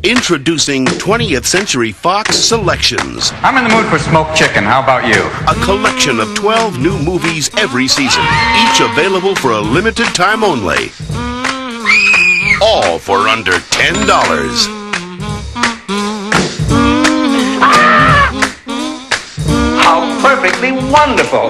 Introducing 20th Century Fox Selections. I'm in the mood for smoked chicken. How about you? A collection of 12 new movies every season, each available for a limited time only. All for under $10. How perfectly wonderful!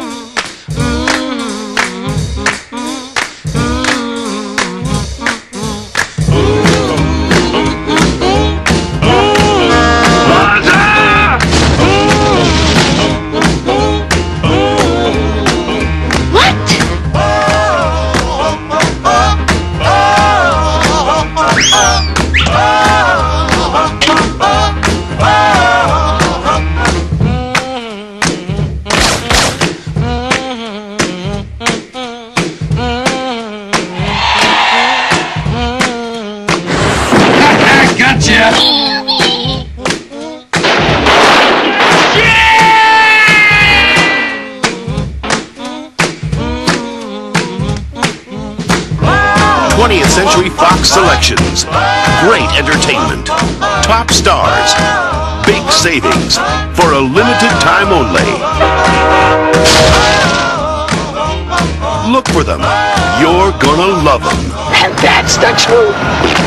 Gotcha! 20th Century Fox Selections. Great entertainment. Top stars. Big savings. For a limited time only. Look for them. You're gonna love them. And that's the truth.